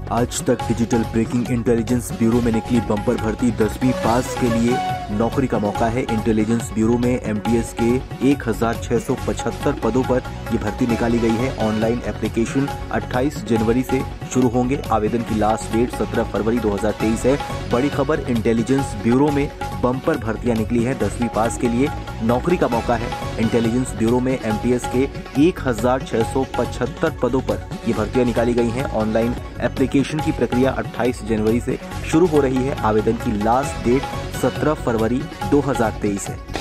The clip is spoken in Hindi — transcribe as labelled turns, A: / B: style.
A: आज तक डिजिटल ब्रेकिंग इंटेलिजेंस ब्यूरो में निकली बम्पर भर्ती 10वीं पास के लिए नौकरी का मौका है। इंटेलिजेंस ब्यूरो में एमटीएस के 1675 पदों पर ये भर्ती निकाली गई है। ऑनलाइन एप्लीकेशन 28 जनवरी से शुरू होंगे। आवेदन की लास्ट डेट 17 फरवरी 2023 है। बड़ी खबर, इंटेलिजेंस ब्यूरो में बम्पर भर्तियां निकली है। 10वीं पास के लिए नौकरी का मौका है। इंटेलिजेंस ब्यूरो में एमटीएस के 1675 पदों पर ये भर्तियां निकाली गई हैं। ऑनलाइन एप्लीकेशन की प्रक्रिया 28 जनवरी से शुरू हो रही है। आवेदन की लास्ट डेट 17 फरवरी 2023 है।